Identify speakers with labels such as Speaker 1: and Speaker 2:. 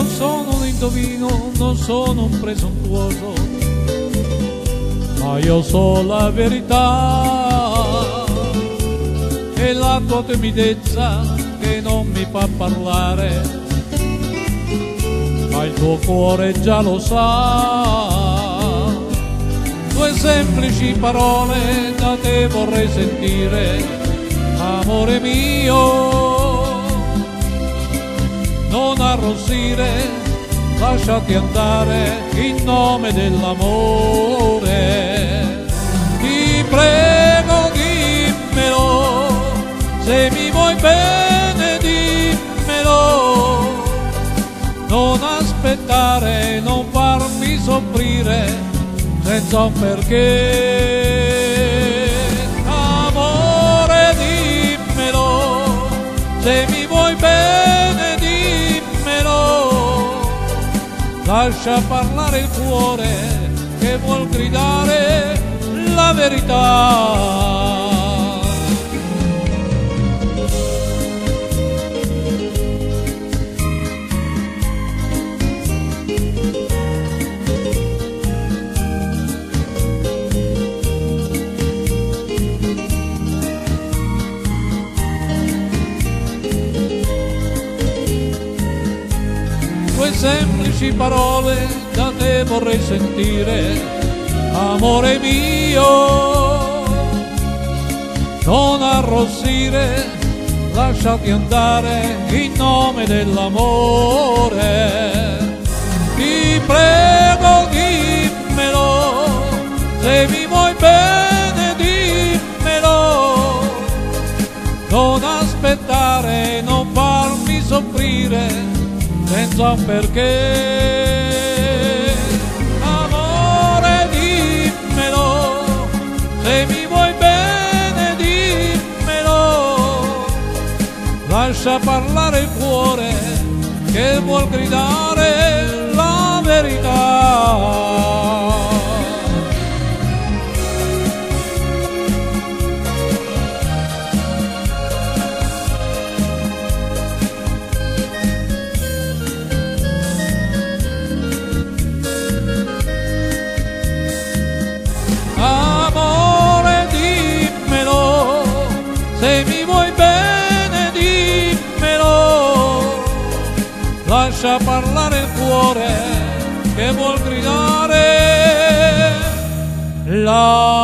Speaker 1: non sono un indovino, non sono un presuntuoso, ma io so la verità. È la tua timidezza che non mi fa parlare, ma il tuo cuore già lo sa. Due semplici parole da te vorrei sentire, amore mio, non arrossire, lasciati andare in nome dell'amore. Ti prego dimmelo, se mi vuoi bene dimmelo, non aspettare, non farmi soffrire senza un perché. Amore dimmelo, se mi vuoi bene dimmelo, lascia parlare il cuore che vuol gridare la verità. Due semplici parole da te vorrei sentire, amore mio, non arrossire, lasciati andare in nome dell'amore. Ti prego dimmelo, se mi vuoi bene dimmelo, non aspettare, non farmi soffrire senza un perché. Amore dimmelo, se mi vuoi bene dimmelo, lascia parlare il cuore che vuol gridare la verità. Amore dimmelo, se mi vuoi bene dimmelo, lascia parlare il cuore che vuol gridare la